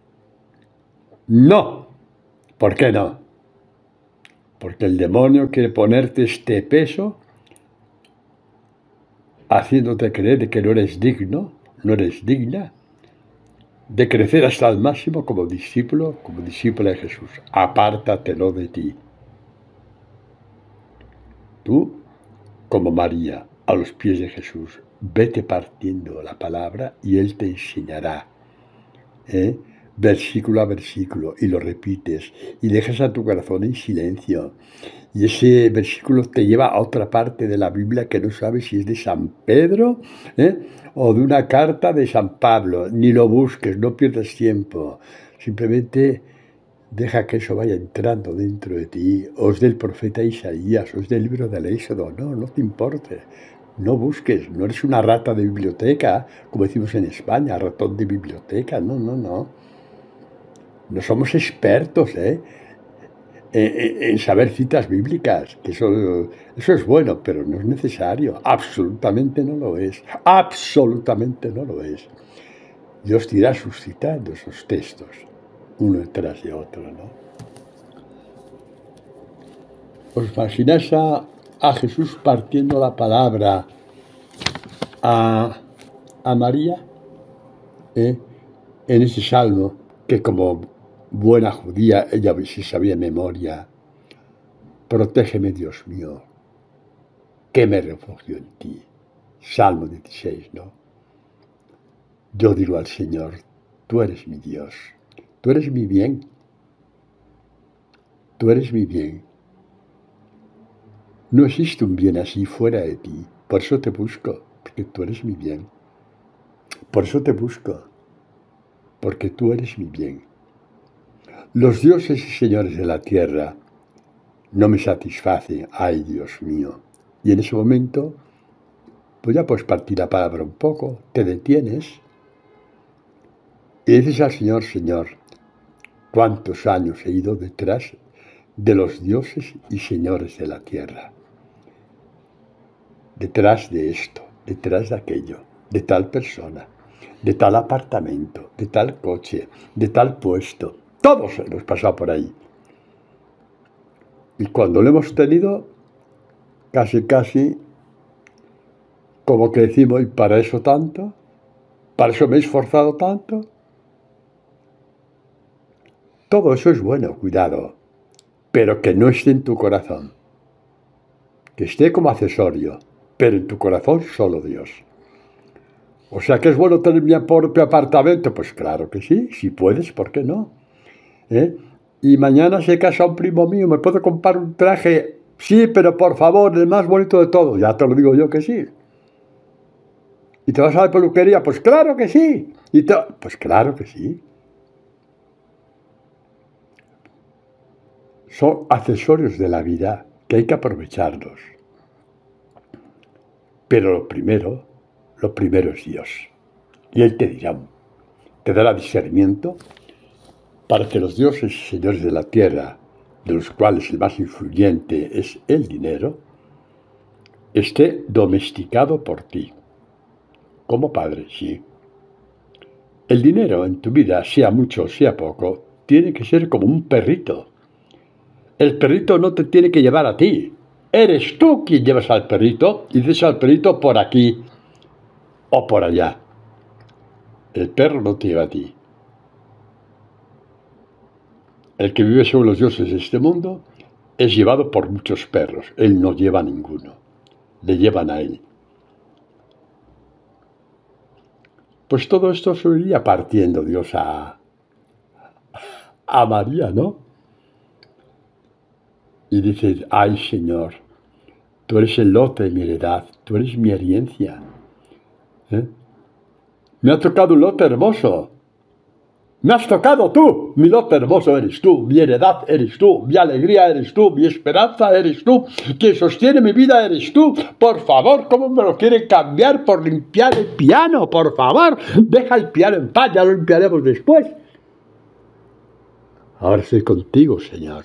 No. ¿Por qué no? Porque el demonio quiere ponerte este peso haciéndote creer que no eres digno, no eres digna de crecer hasta el máximo como discípula de Jesús. Apártatelo de ti. Tú, como María, a los pies de Jesús, vete partiendo la palabra y Él te enseñará, versículo a versículo, y lo repites, y dejas a tu corazón en silencio. Y ese versículo te lleva a otra parte de la Biblia que no sabes si es de San Pedro o de una carta de San Pablo. Ni lo busques, no pierdas tiempo. Simplemente deja que eso vaya entrando dentro de ti. O es del profeta Isaías, o es del libro del Éxodo. No te importe. No busques, no eres una rata de biblioteca, como decimos en España, ratón de biblioteca. No. No somos expertos, en saber citas bíblicas, que eso es bueno, pero no es necesario, absolutamente no lo es, absolutamente no lo es. Dios te irá suscitando esos textos, uno detrás de otro, ¿no? ¿Os imagináis a Jesús partiendo la palabra a María? En ese salmo, que como buena judía, ella se sabía de memoria: protégeme, Dios mío, que me refugio en ti. Salmo 16, ¿no? Yo digo al Señor, tú eres mi Dios, tú eres mi bien, tú eres mi bien. No existe un bien así fuera de ti, por eso te busco, porque tú eres mi bien. Por eso te busco, porque tú eres mi bien. Los dioses y señores de la tierra no me satisface, ay Dios mío. Y en ese momento, pues ya puedes partir la palabra un poco, te detienes y dices al Señor, Señor, ¿cuántos años he ido detrás de los dioses y señores de la tierra? Detrás de esto, detrás de aquello, de tal persona, de tal apartamento, de tal coche, de tal puesto. Todos hemos pasado por ahí. Y cuando lo hemos tenido, casi, como que decimos, ¿y para eso tanto? ¿Para eso me he esforzado tanto? Todo eso es bueno, cuidado, pero que no esté en tu corazón. Que esté como accesorio, pero en tu corazón solo Dios. O sea, que es bueno tener mi propio apartamento. Pues claro que sí, si puedes, ¿por qué no? Y mañana se casa un primo mío, ¿me puedo comprar un traje? Sí, pero por favor, el más bonito de todo. Ya te lo digo yo que sí. ¿Y te vas a la peluquería? Pues claro que sí. Pues claro que sí. Son accesorios de la vida que hay que aprovecharlos. Pero lo primero es Dios. Y Él te dirá, te dará discernimiento para que los dioses y señores de la tierra, de los cuales el más influyente es el dinero, esté domesticado por ti. Como padre, sí. El dinero en tu vida, sea mucho o sea poco, tiene que ser como un perrito. El perrito no te tiene que llevar a ti. Eres tú quien llevas al perrito y dices al perrito por aquí o por allá. El perro no te lleva a ti. El que vive sobre los dioses de este mundo es llevado por muchos perros. Él no lleva a ninguno. Le llevan a él. Pues todo esto se iría partiendo Dios a María, ¿no? Y dices, ay Señor, tú eres el lote de mi heredad, tú eres mi herencia. Me ha tocado un lote hermoso. Me has tocado tú, mi lote hermoso eres tú, mi heredad eres tú, mi alegría eres tú, mi esperanza eres tú, quien sostiene mi vida eres tú. Por favor, ¿cómo me lo quieren cambiar por limpiar el piano? Por favor, deja el piano en paz, ya lo limpiaremos después. Ahora estoy contigo, Señor.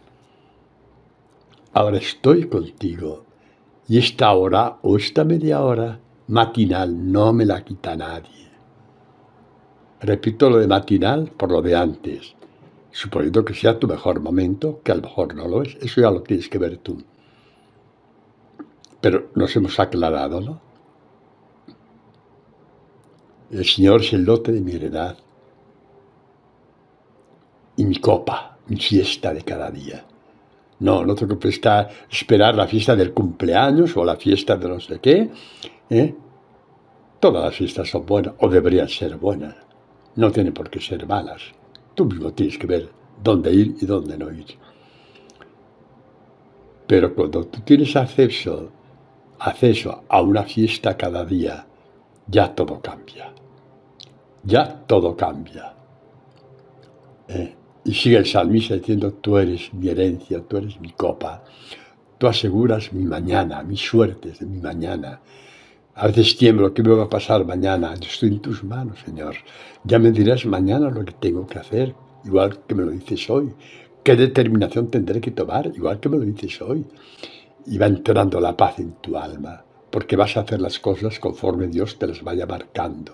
Ahora estoy contigo. Y esta hora o esta media hora matinal no me la quita nadie. Repito lo de matinal por lo de antes, suponiendo que sea tu mejor momento, que a lo mejor no lo es, eso ya lo tienes que ver tú. Pero nos hemos aclarado, ¿no? El Señor es el lote de mi heredad y mi copa, mi fiesta de cada día. No tengo que esperar la fiesta del cumpleaños o la fiesta de no sé qué. Todas las fiestas son buenas o deberían ser buenas. No tienen por qué ser malas. Tú mismo tienes que ver dónde ir y dónde no ir. Pero cuando tú tienes acceso a una fiesta cada día, ya todo cambia. Ya todo cambia. Y sigue el salmista diciendo, tú eres mi herencia, tú eres mi copa. Tú aseguras mi mañana, mis suertes de mi mañana. A veces tiemblo, ¿qué me va a pasar mañana? Yo estoy en tus manos, Señor. Ya me dirás mañana lo que tengo que hacer, igual que me lo dices hoy. ¿Qué determinación tendré que tomar? Igual que me lo dices hoy. Y va entrando la paz en tu alma, porque vas a hacer las cosas conforme Dios te las vaya marcando.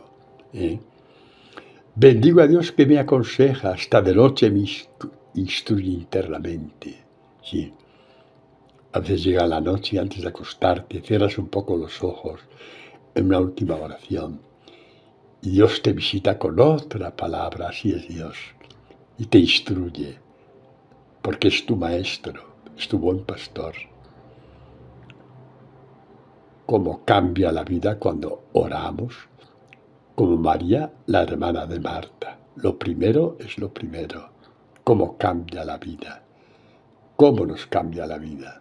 Bendigo a Dios que me aconseja, hasta de noche me instruye internamente. Sí. A veces llega la noche y antes de acostarte cierras un poco los ojos en una última oración y Dios te visita con otra palabra, así es Dios, y te instruye, porque es tu maestro, es tu buen pastor. Cómo cambia la vida cuando oramos, como María, la hermana de Marta. Lo primero es lo primero. Cómo cambia la vida. Cómo nos cambia la vida.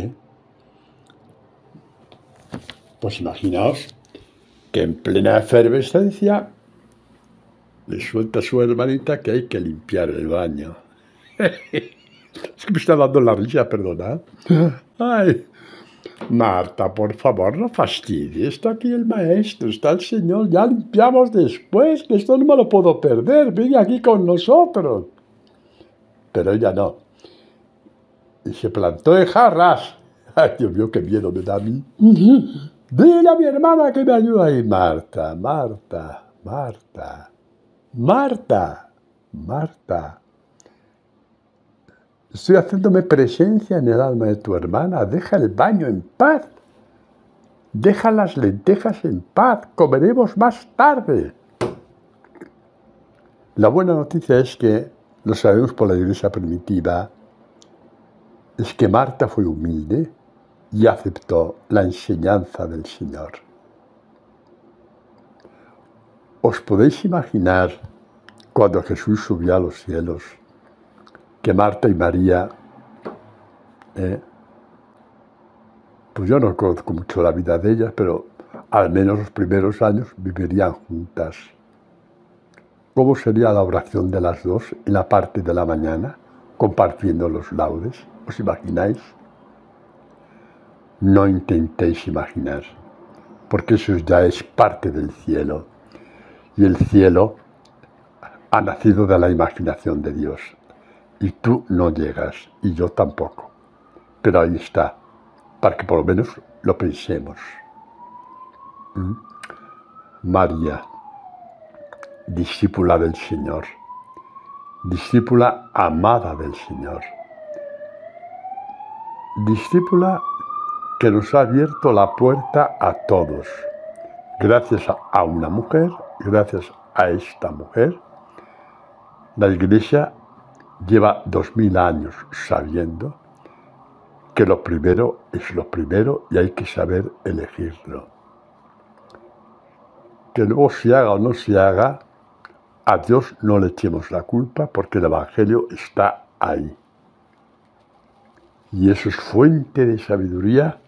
Pues imaginaos que en plena efervescencia le suelta a su hermanita que hay que limpiar el baño. Es que me está dando la risa, perdona. Ay, Marta, por favor, no fastidies. Está aquí el maestro, está el Señor. Ya limpiamos después, que esto no me lo puedo perder. Ven aquí con nosotros. Pero ella no. Y se plantó en jarras. Ay, Dios mío, qué miedo me da a mí. Dile a mi hermana que me ayude ahí. Marta, Marta, Marta, Marta, Marta. Estoy haciéndome presencia en el alma de tu hermana. Deja el baño en paz. Deja las lentejas en paz. Comeremos más tarde. La buena noticia es que, lo sabemos por la iglesia primitiva, es que Marta fue humilde y aceptó la enseñanza del Señor. ¿Os podéis imaginar cuando Jesús subió a los cielos que Marta y María, pues yo no conozco mucho la vida de ellas, pero al menos los primeros años vivirían juntas? ¿Cómo sería la oración de las dos en la parte de la mañana, compartiendo los laudes? ¿Os imagináis? No intentéis imaginar, porque eso ya es parte del cielo. Y el cielo ha nacido de la imaginación de Dios. Y tú no llegas, y yo tampoco. Pero ahí está, para que por lo menos lo pensemos. María, discípula del Señor, discípula amada del Señor, discípula que nos ha abierto la puerta a todos. Gracias a una mujer, gracias a esta mujer, la Iglesia lleva 2000 años sabiendo que lo primero es lo primero y hay que saber elegirlo. Que luego se haga o no se haga, a Dios no le echemos la culpa porque el Evangelio está ahí. Y eso es fuente de sabiduría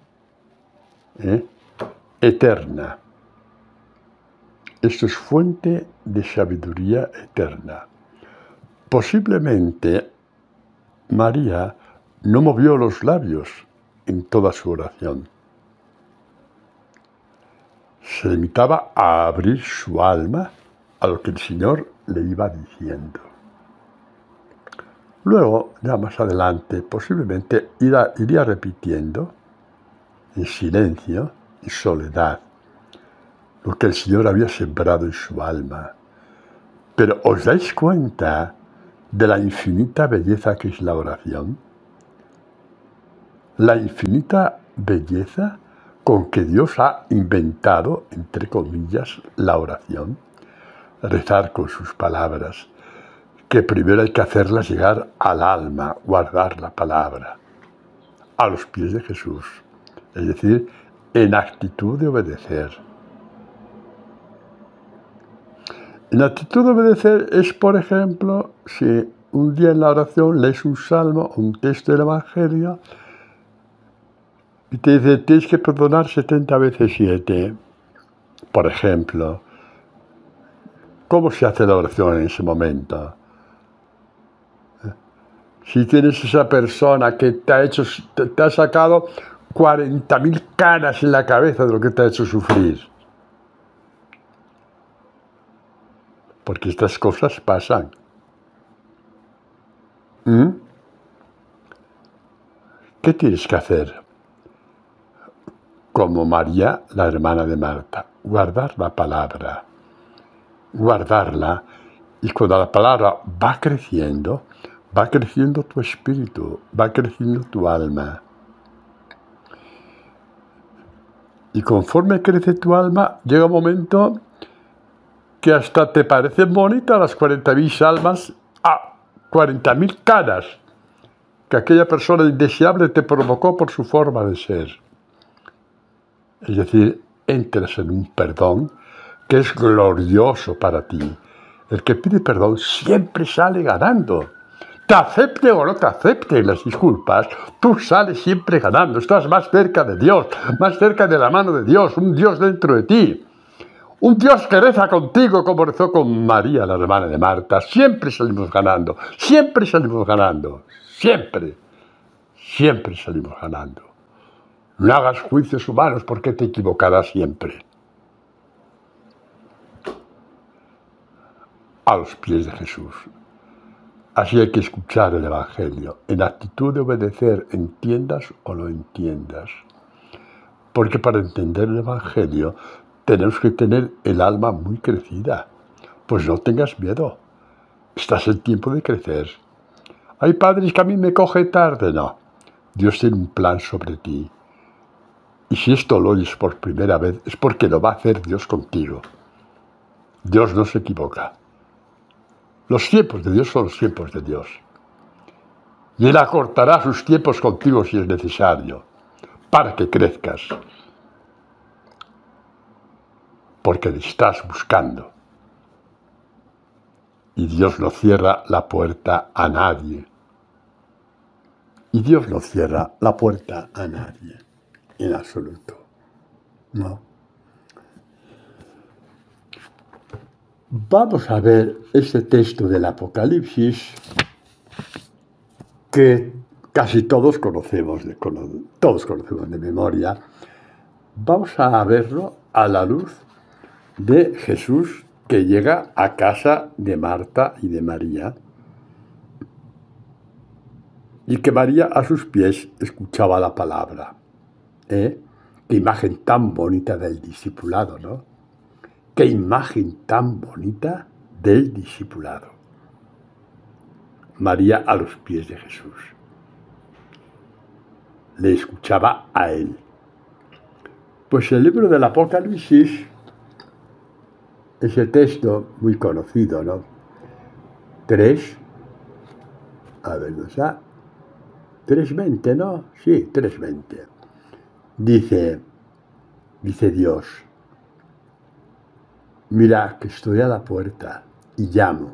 eterna. Esto es fuente de sabiduría eterna. Posiblemente María no movió los labios en toda su oración. Se limitaba a abrir su alma a lo que el Señor le iba diciendo. Luego, ya más adelante, posiblemente iría repitiendo en silencio, en soledad, lo que el Señor había sembrado en su alma. Pero ¿os dais cuenta de la infinita belleza que es la oración? La infinita belleza con que Dios ha inventado, entre comillas, la oración. Rezar con sus palabras, que primero hay que hacerlas llegar al alma, guardar la palabra, a los pies de Jesús, es decir, en actitud de obedecer. En actitud de obedecer es, por ejemplo, si un día en la oración lees un salmo o un texto del Evangelio y te dice, tienes que perdonar 70 veces 7, por ejemplo. ¿Cómo se hace la oración en ese momento? Si tienes esa persona que te ha sacado 40.000 canas en la cabeza de lo que te ha hecho sufrir. Porque estas cosas pasan. ¿Qué tienes que hacer? Como María, la hermana de Marta, guardar la palabra. Guardarla, y cuando la palabra va creciendo tu espíritu, va creciendo tu alma. Y conforme crece tu alma, llega un momento que hasta te parecen bonitas las 40.000 salmas, 40.000 caras que aquella persona indeseable te provocó por su forma de ser. Es decir, entras en un perdón que es glorioso para ti. El que pide perdón siempre sale ganando. Te acepte o no te acepten las disculpas, tú sales siempre ganando. Estás más cerca de Dios, más cerca de la mano de Dios, un Dios dentro de ti. Un Dios que reza contigo como rezó con María, la hermana de Marta. Siempre salimos ganando, siempre salimos ganando. Siempre, siempre salimos ganando. No hagas juicios humanos porque te equivocarás siempre. A los pies de Jesús. Así hay que escuchar el Evangelio, en actitud de obedecer, entiendas o no entiendas. Porque para entender el Evangelio tenemos que tener el alma muy crecida. Pues no tengas miedo. Estás en tiempo de crecer. Hay padres que a mí me coge tarde. No. Dios tiene un plan sobre ti. Y si esto lo oyes por primera vez, es porque lo va a hacer Dios contigo. Dios no se equivoca. Los tiempos de Dios son los tiempos de Dios. Y Él acortará sus tiempos contigo si es necesario, para que crezcas. Porque le estás buscando. Y Dios no cierra la puerta a nadie. Y Dios no cierra la puerta a nadie, en absoluto. No. Vamos a ver este texto del Apocalipsis que casi todos conocemos de memoria. Vamos a verlo a la luz de Jesús que llega a casa de Marta y de María y que María a sus pies escuchaba la palabra. Qué imagen tan bonita del discipulado, ¿no? Qué imagen tan bonita del discipulado. María a los pies de Jesús. Le escuchaba a él. Pues el libro del Apocalipsis, ese texto muy conocido, ¿no? 3:20, ¿no? Sí, 3:20. Dice Dios, mira que estoy a la puerta y llamo.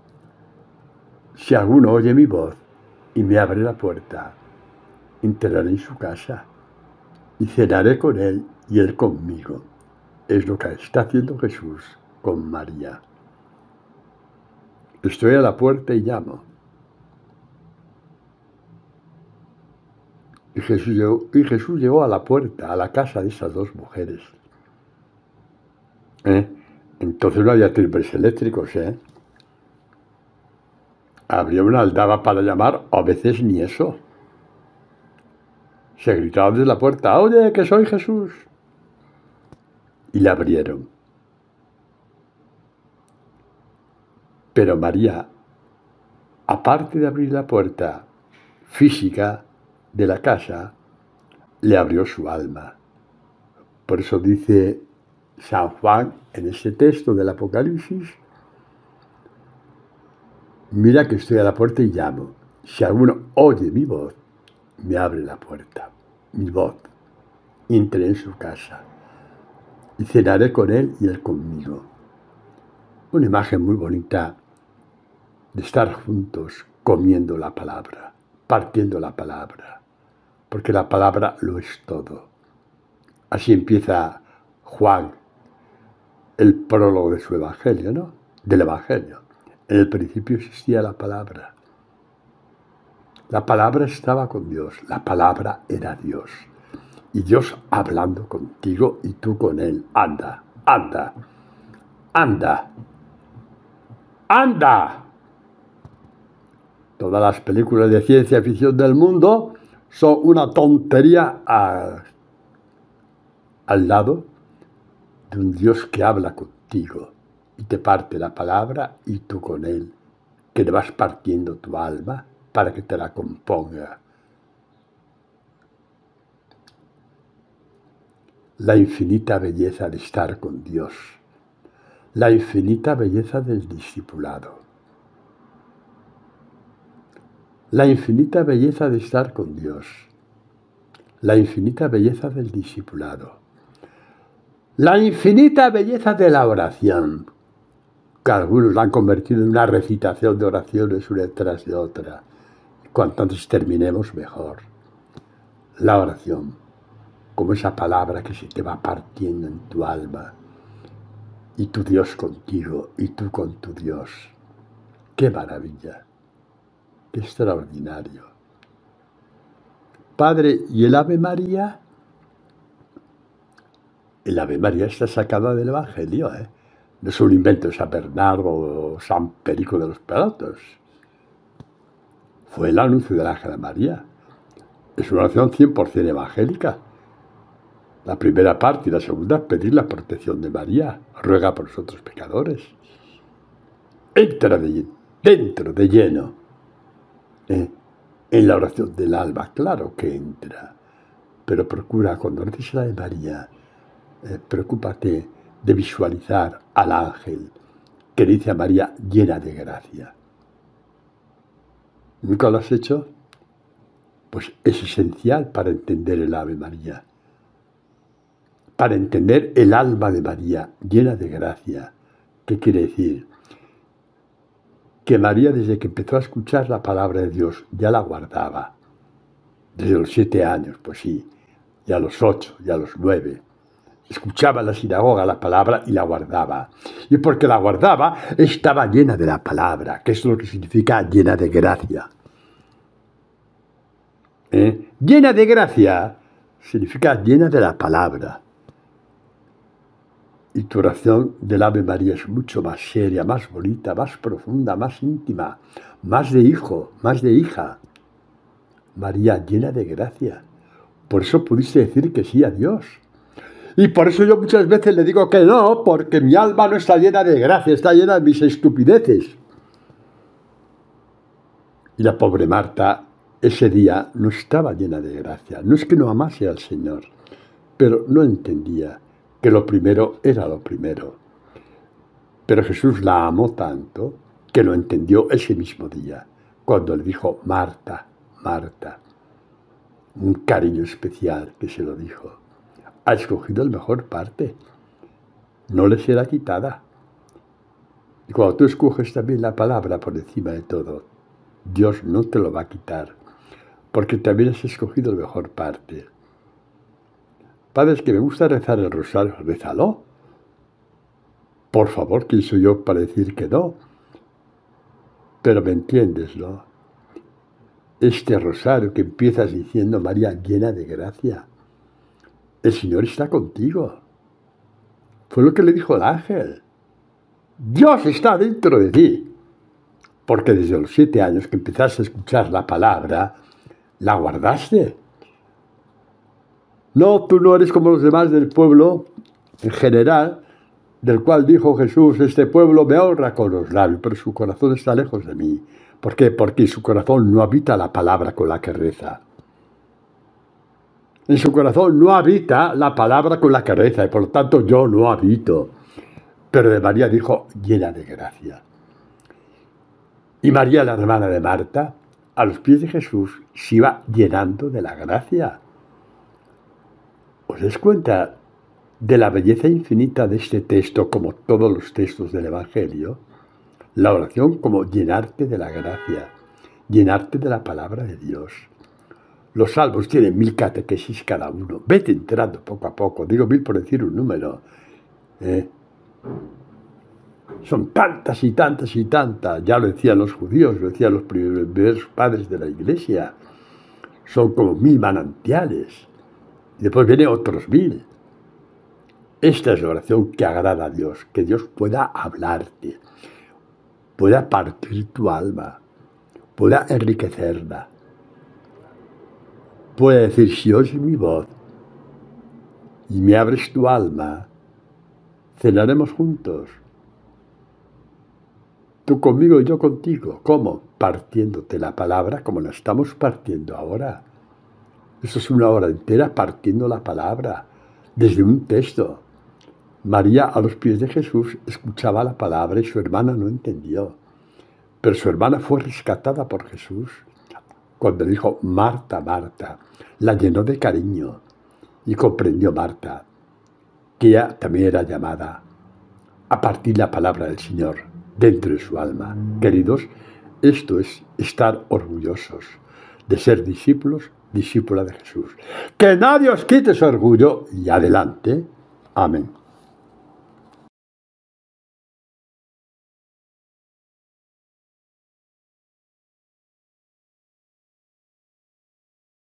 Si alguno oye mi voz y me abre la puerta, entraré en su casa y cenaré con él y él conmigo. Es lo que está haciendo Jesús con María. Estoy a la puerta y llamo. Y Jesús llegó a la puerta, a la casa de esas dos mujeres. Entonces no había timbres eléctricos, Habría una aldaba para llamar, a veces ni eso. Se gritaba desde la puerta, oye, que soy Jesús. Y le abrieron. Pero María, aparte de abrir la puerta física de la casa, le abrió su alma. Por eso dice San Juan en ese texto del Apocalipsis, mira que estoy a la puerta y llamo. Si alguno oye mi voz, me abre la puerta, mi voz, y entré en su casa. Y cenaré con él y él conmigo. Una imagen muy bonita de estar juntos comiendo la palabra, partiendo la palabra, porque la palabra lo es todo. Así empieza Juan, el prólogo de su evangelio, ¿no? Del evangelio. En el principio existía la palabra. La palabra estaba con Dios, la palabra era Dios. Y Dios hablando contigo y tú con él. Anda, anda, anda, anda. Todas las películas de ciencia ficción del mundo son una tontería al lado de un Dios que habla contigo y te parte la palabra y tú con él, que le vas partiendo tu alma para que te la componga. La infinita belleza de estar con Dios, la infinita belleza del discipulado, la infinita belleza de estar con Dios, la infinita belleza del discipulado, la infinita belleza de la oración, que algunos la han convertido en una recitación de oraciones una tras de otra. Cuanto antes terminemos, mejor. La oración, como esa palabra que se te va partiendo en tu alma, y tu Dios contigo, y tú con tu Dios. ¡Qué maravilla! ¡Qué extraordinario! Padre, ¿y el Ave María? El Ave María está sacada del Evangelio, ¿eh? No es un invento de San Bernardo o San Perico de los Pelotos. Fue el anuncio del ángel a María. Es una oración 100% evangélica. La primera parte y la segunda es pedir la protección de María. Ruega por nosotros pecadores. Entra dentro de lleno en la oración del alma. Claro que entra. Pero procura, cuando reces la de María, preocúpate de visualizar al ángel que dice a María llena de gracia. ¿Nunca lo has hecho? Pues es esencial para entender el Ave María. Para entender el alma de María llena de gracia. ¿Qué quiere decir? Que María, desde que empezó a escuchar la palabra de Dios, ya la guardaba. Desde los 7 años, pues sí, y a los 8, y a los 9. Escuchaba en la sinagoga la palabra y la guardaba. Y porque la guardaba, estaba llena de la palabra, que es lo que significa llena de gracia. Llena de gracia significa llena de la palabra. Y tu oración del Ave María es mucho más seria, más bonita, más profunda, más íntima, más de hijo, más de hija. María llena de gracia. Por eso pudiste decir que sí a Dios. Y por eso yo muchas veces le digo que no, porque mi alma no está llena de gracia, está llena de mis estupideces. Y la pobre Marta ese día no estaba llena de gracia. No es que no amase al Señor, pero no entendía que lo primero era lo primero. Pero Jesús la amó tanto que lo entendió ese mismo día, cuando le dijo, Marta, Marta. Un cariño especial que se lo dijo. Ha escogido la mejor parte. No le será quitada. Y cuando tú escoges también la palabra por encima de todo, Dios no te lo va a quitar, porque también has escogido la mejor parte. Padre, es que me gusta rezar el rosario, rézalo. Por favor, ¿quién soy yo para decir que no? Pero me entiendes, ¿no? Este rosario que empiezas diciendo, María llena de gracia, el Señor está contigo. Fue lo que le dijo el ángel. Dios está dentro de ti. Porque desde los 7 años que empezaste a escuchar la palabra, la guardaste. No, tú no eres como los demás del pueblo, en general, del cual dijo Jesús, este pueblo me honra con los labios, pero su corazón está lejos de mí. ¿Por qué? Porque en su corazón no habita la palabra con la que reza. En su corazón no habita la palabra con la que reza, y por lo tanto yo no habito. Pero de María dijo, llena de gracia. Y María, la hermana de Marta, a los pies de Jesús, se iba llenando de la gracia. ¿Os dais cuenta de la belleza infinita de este texto, como todos los textos del Evangelio? La oración como llenarte de la gracia, llenarte de la palabra de Dios. Los salmos tienen 1000 catequesis cada uno. Vete entrando poco a poco. Digo 1000 por decir un número. Son tantas y tantas y tantas. Ya lo decían los judíos, lo decían los primeros padres de la Iglesia. Son como 1000 manantiales. Y después vienen otros 1000. Esta es la oración que agrada a Dios. Que Dios pueda hablarte, pueda partir tu alma, pueda enriquecerla. Puede decir, si oyes mi voz y me abres tu alma, cenaremos juntos. Tú conmigo y yo contigo. ¿Cómo? Partiéndote la palabra como la estamos partiendo ahora. Eso es una hora entera partiendo la palabra desde un texto. María, a los pies de Jesús, escuchaba la palabra y su hermana no entendió. Pero su hermana fue rescatada por Jesús. Cuando dijo, Marta, Marta, la llenó de cariño y comprendió Marta que ella también era llamada a partir la palabra del Señor dentro de su alma. Queridos, esto es estar orgullosos de ser discípulos, discípula de Jesús. Que nadie os quite su orgullo y adelante. Amén.